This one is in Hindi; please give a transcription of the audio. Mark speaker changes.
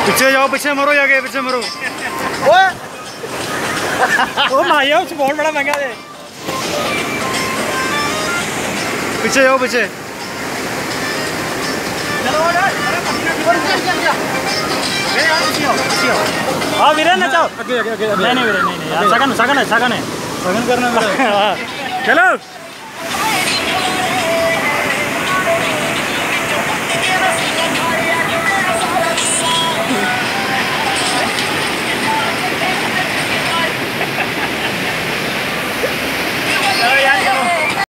Speaker 1: पीछे जाओ, पीछे मरो, आगे पीछे मरो।
Speaker 2: ओए ओ माया उस बहुत बड़ा महंगा है।
Speaker 1: पीछे जाओ, पीछे।
Speaker 2: हाँ वीरेन ना चाहो। नहीं नहीं वीरेन नहीं यार, सगन सगन है, सगन है, सगन करना। चलो।